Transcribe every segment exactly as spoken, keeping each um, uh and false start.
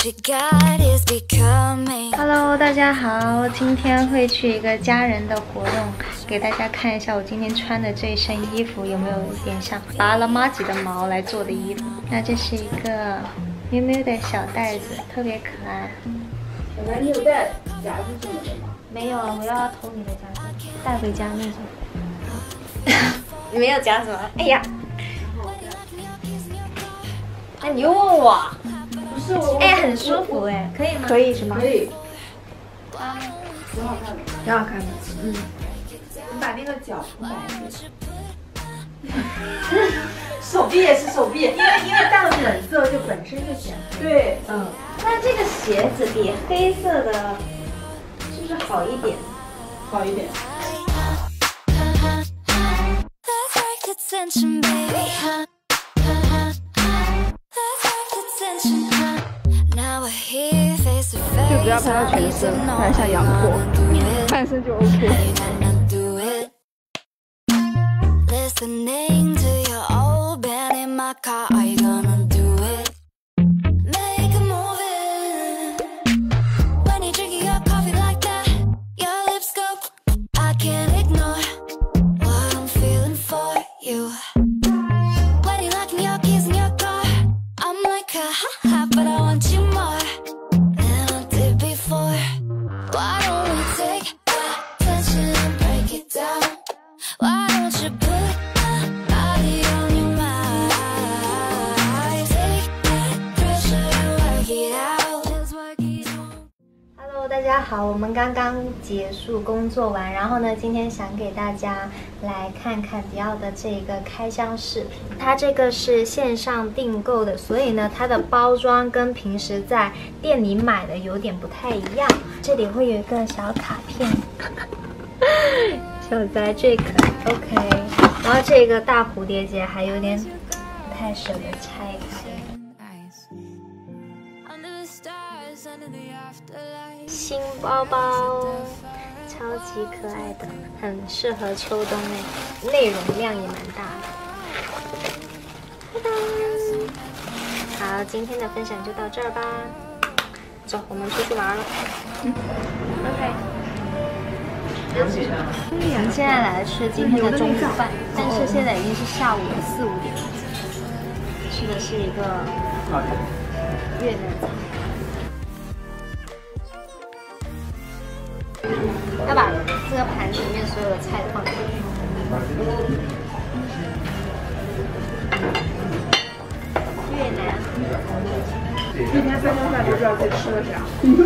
Hello， 大家好，今天会去一个家人的活动，给大家看一下我今天穿的这一身衣服有没有一点像拔了妈吉的毛来做的衣服。那这是一个喵喵的小袋子，特别可爱。 小白，你有带夹子什么的吗？ 没有，我要偷你的夹子，带回家那种。你没有夹子吗？哎呀，哎，你又问我。 不是我， 哎，很舒服哎，可以吗？ 可以是吗？ 可以， 啊， 挺好看的， 挺好看的。嗯， 你把那个脚摆一点。手臂也是手臂，因为因为淡粉色就本身就显黑。对，嗯。 那这个鞋子比黑色的是不是好一点？ 好一点。 就不要拍到全身，拍一下阳光，半身就 OK。 大家好，我们刚刚结束工作完，然后呢，今天想给大家来看看迪奥的这个开箱视频。它这个是线上订购的，所以呢，它的包装跟平时在店里买的有点不太一样。这里会有一个小卡片，小白最可爱 ，OK。然后这个大蝴蝶结还有点不太舍得拆开。新包包，超级可爱的，很适合秋冬内，内容量也蛮大的。好，今天的分享就到这儿吧。走，我们出去玩了。嗯 OK。我们现在来吃今天的中午饭，但是现在已经是下午的四五点了。吃的是一个越南菜。要把这个盘子里面所有的菜放进去。越南。 一天三顿饭就知道自己吃了啥。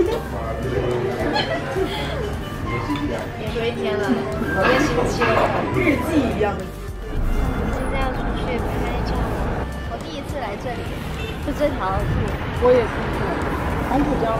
别说一天了，一个星期了。 日记一样的。 现在要出去拍照，我第一次来这里，就这条路。 我也是，黄浦江。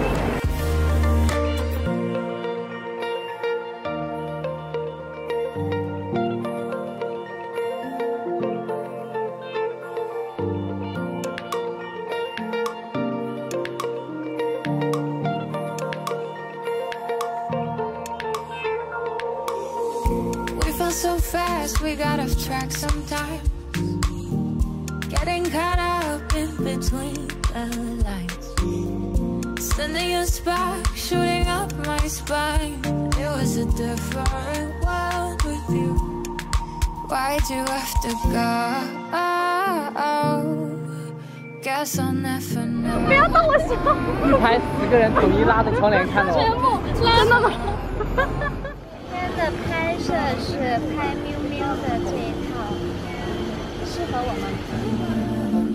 So fast, we got off track sometimes. Getting caught up in between the lines. Sending a spark, shooting up my spine. It was a different world with you. Why'd you have to go? Guess I'll never know. 不要动我手！ 一排十个人统一拉着窗帘看着我。 全部拉着吗？的拍摄是拍喵喵的这一套，适合我们。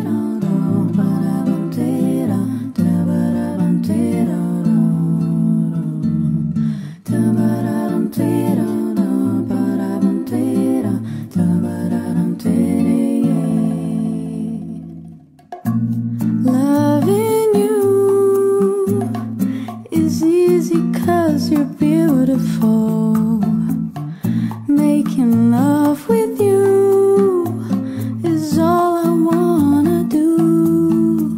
Loving you is easy 'cause you're beautiful. Making love with you is all I wanna do.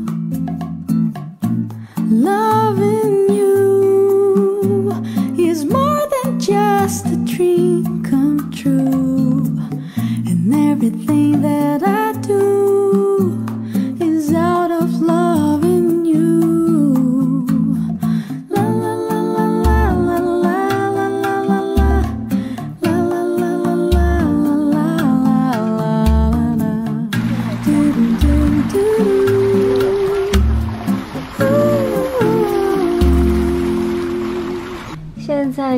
Loving you is more than just a dream come true. And everything that I do is out of loving you.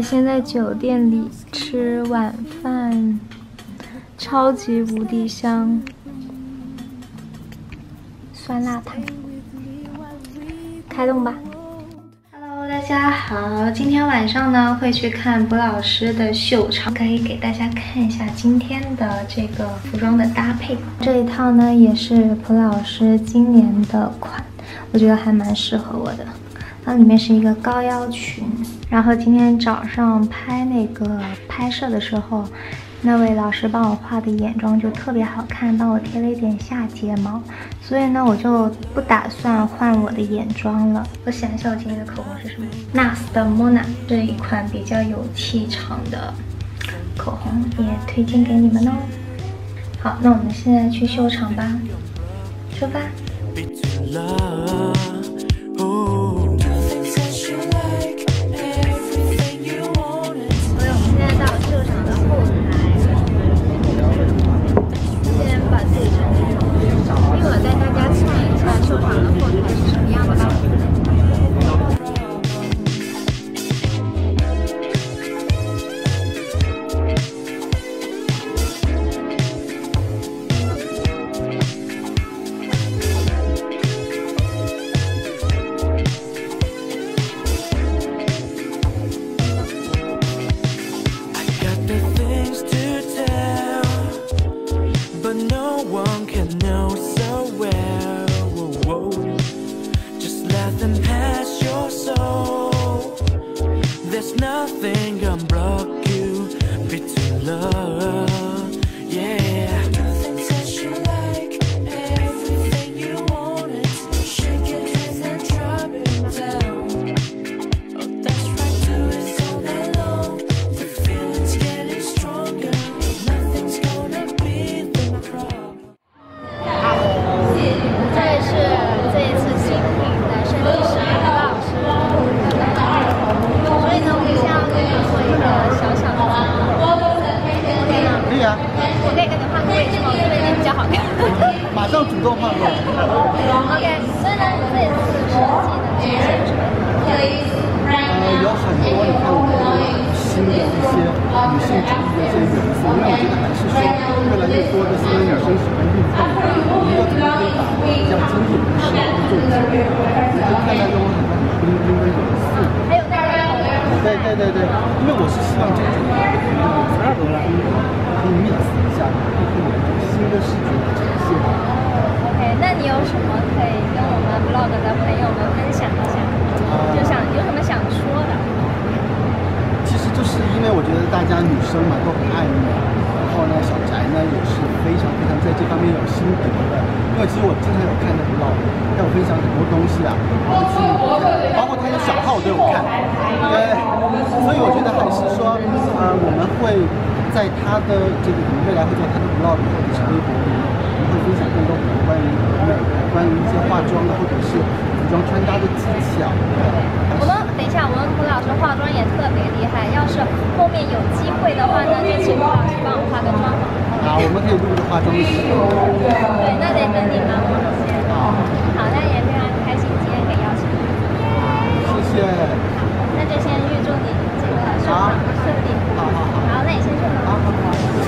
先在酒店里吃晚饭，超级无敌香，酸辣汤。开动吧。Hello， 大家好，今天晚上呢会去看卜老师的秀场，可以给大家看一下今天的这个服装的搭配。这一套呢也是卜老师今年的款，我觉得还蛮适合我的。它里面是一个高腰裙，然后今天早上拍那个拍摄的时候，那位老师帮我画的眼妆就特别好看，帮我贴了一点下睫毛，所以呢我就不打算换我的眼妆了。我想一下我今天的口红是什么 ？N A R S 的 Mona 这一款比较有气场的口红，也推荐给你们哦。好，那我们现在去秀场吧，出发。 马上主动换过。 OK， 所以呢，这一次设计的这些产品， 呃，有很多你看我们新的一些女性主义的一些元素，因为我觉得还是说越来越多的现在女生喜欢运动，我们要怎么可以把这样经典的时尚做起来？你就看到中很多很冰冰的元素， 还有那个， 对对对对，因为我是希望这种可以 mix 一下，可以有新的视觉的呈现。 OK， 那你有什么可以跟我们 vlog 的朋友们分享一下？就想有什么想说的？ 其实就是因为我觉得大家女生嘛都很爱美，然后呢，小翟呢也是非常非常在这方面有心得的。因为其实我经常有看的 vlog， 他有分享很多东西啊，然后去包括他的小号我都有看，对，所以我觉得还是说，呃，我们会在他的这个可能未来会在他的 vlog 或者是微博里，我们会分享更多关于美、关于一些化妆的或者是服装穿搭的技巧。 我们等一下，我们蒲老师化妆也特别厉害。要是后面有机会的话呢，就请蒲老师帮我化个妆。 啊，我们可以录个化妆的视频。 对，那得等你忙我先。好，那也非常开心今天可以邀请你。 谢谢。 那就先预祝你这个秀场顺利。 好好好。 好，那你先去忙。好好好。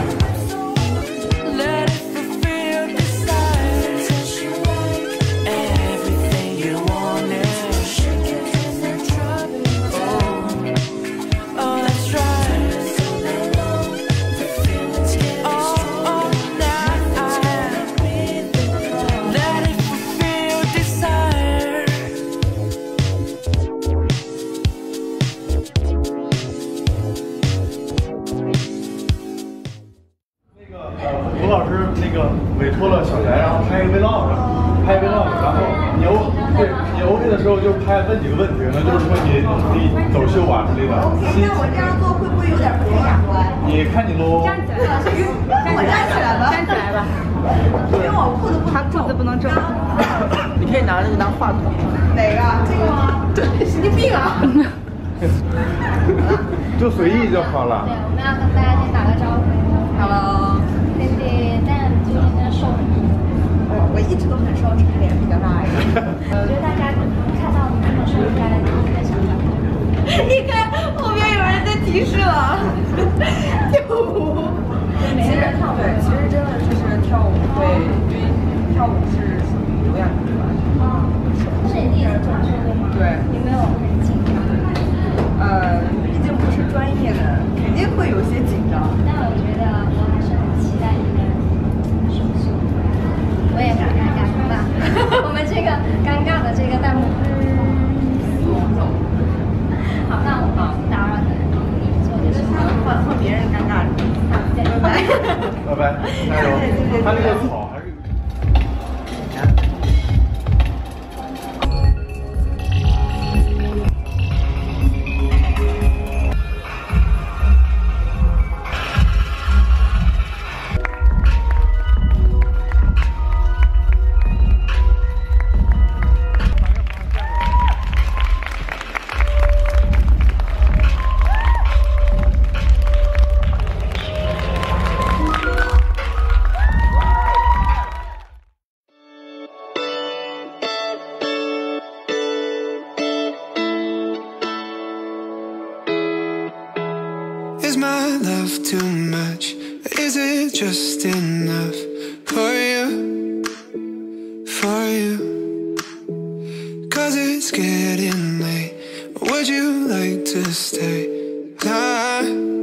蒲老师那个委托了小翟，然后拍一个 vlog， 拍 vlog， 然后你 O 对你 OK 的时候就拍问几个问题，可能就是说你你走秀啊之类的。 那我这样做会不会有点不雅观？ 你看你喽。 站起来，我站起来吧，站起来吧。因为我裤子不，他裤子不能正。 你可以拿这个当话筒。 哪个？这个吗？对，神经病啊！ 就随意就好了。 对，我们要跟大家先打个招呼。Hello。对对，但最近真的瘦很多。 我一直都很瘦，只是脸比较大一点。 我觉得大家看到你这么瘦，应该第一个想法。 你看后面有人在提歧视了。跳舞， 其实跳对，其实真的就是跳舞会，因为跳舞是属于有氧运动吧。 是你第一次做这个吗？ 对。 有没有很紧张？ 呃，毕竟不是专业的，肯定会有些紧张。 但我觉得我还是很期待你的手秀，我也很尴尬，好吧？我们这个尴尬的这个弹幕。好，那我好打扰你，你做的是换换别人尴尬。拜拜。 拜拜，加油！他那个草还是。 Is my love too much? Is it just enough for you? For you? Cause it's getting late. Would you like to stay? Nah.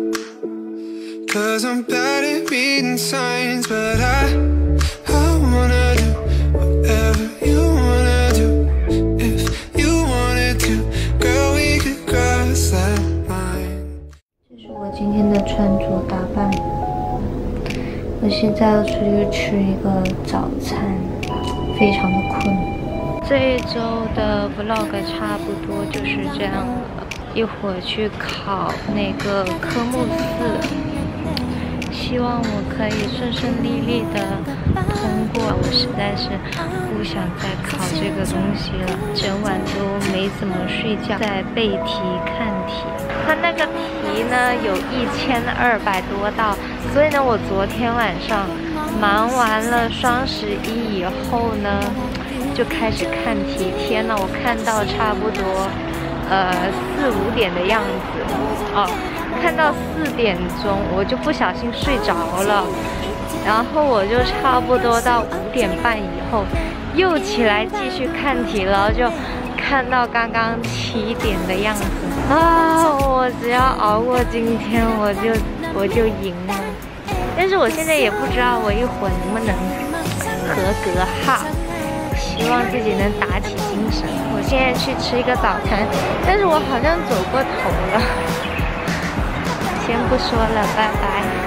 Cause I'm bad at reading signs, but I, I wanna do whatever you wanna do. If you wanted to, girl, we could cross that line. 这是我今天的穿着打扮。我现在要出去吃一个早餐，非常的困。这一周的 vlog 差不多就是这样了，一会儿去考那个科目四。希望我可以顺顺利利的通过。我实在是不想再考这个东西了，整晚都没怎么睡觉，在背题看题。它那个题呢有一千二百多道，所以呢，我昨天晚上忙完了双十一以后呢，就开始看题。天呐，我看到差不多呃四五点的样子哦。看到四点钟，我就不小心睡着了，然后我就差不多到五点半以后又起来继续看题了，就看到刚刚七点的样子啊！我只要熬过今天，我就我就赢了。但是我现在也不知道我一会儿能不能合格哈，希望自己能打起精神。我现在去吃一个早餐，但是我好像走过头了。先不说了，拜拜。